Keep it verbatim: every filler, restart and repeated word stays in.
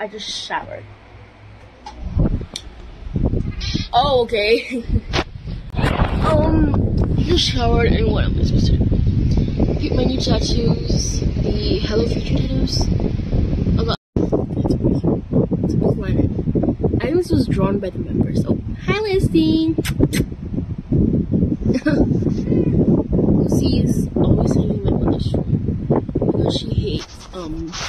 I just showered. Oh, okay. um, just showered, and what am I supposed to do? Pick my new tattoos, the Hello Future tattoos. Oh god, it's a planet. I think this was drawn by the members. Oh, hi, Listy. Lucy's always hanging my mother's room because she hates um